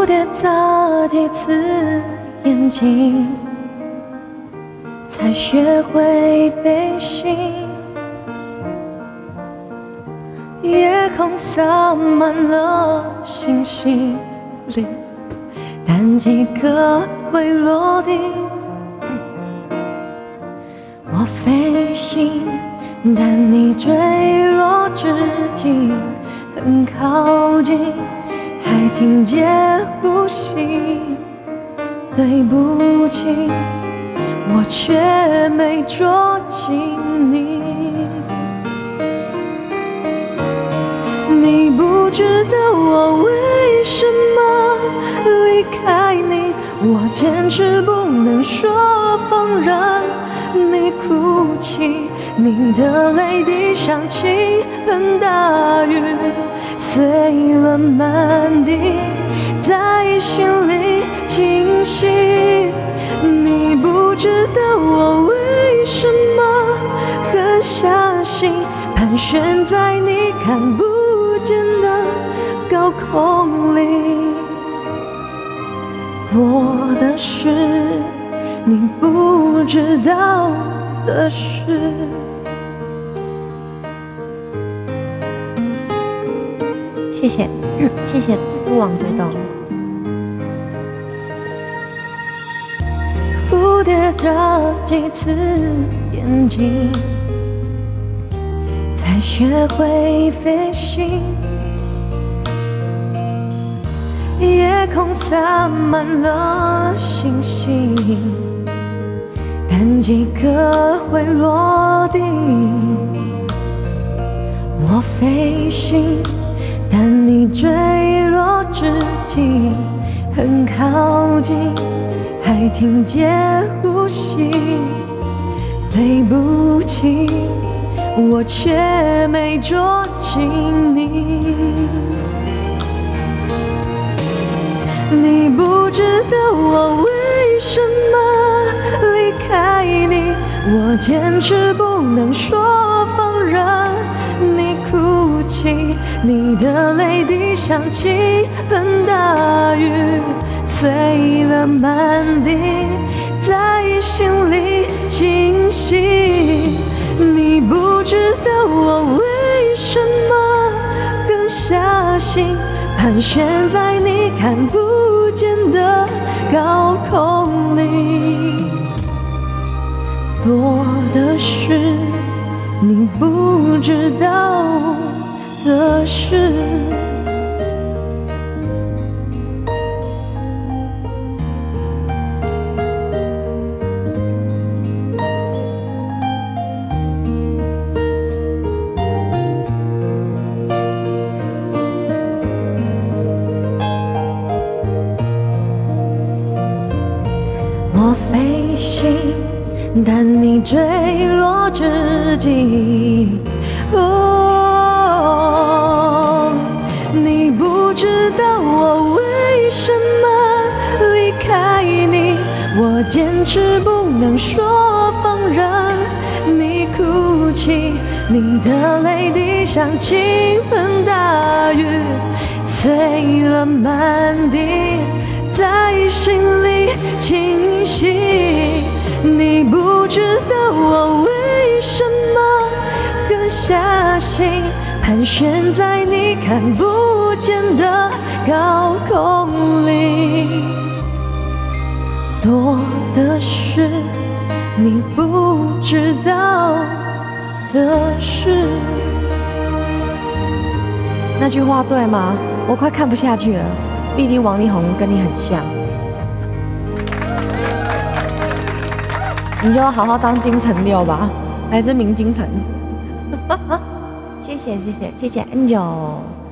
蝴蝶眨几次眼睛，才学会飞行。夜空洒满了星星里，但几颗会落地。我飞行，但你坠落之际很靠近，还听见呼吸。对不起，我却没捉紧你。你不知道我为什么离开你，我坚持不能说放任你哭泣。你的泪滴像倾盆大雨，碎了满地，在心里清晰。你不知道我为什么狠下心，盘旋在你看不见的高空里。多的是你不知道的事。谢谢，谢谢蜘蛛网追踪。蝴蝶眨几次眼睛，才学会飞行。夜空洒满了星星，但几颗会落地。我飞行，但你坠落之际很靠近，还听见呼吸。对不起，我却没捉紧你。你不知道我为什么离开你，我坚持不能说放任你哭泣。你的泪滴像倾盆大雨，碎了满地，在心里清晰。你不知道我为什么狠下心，盘旋在你看不见的高空里。多的是你不知道的事。我飞行，但你坠落之际，你不知道我为什么离开你，我坚持不能说放任你哭泣。你的泪滴像倾盆大雨，碎了满地，在心里清晰。你不知道我为什么狠下心，盘旋在你看不见的高空里。多的是你不知道的事。那句话对吗？我快看不下去了。毕竟王力宏跟你很像，你就要好好当金城六吧，还是明金城？谢谢谢谢谢谢 Angel。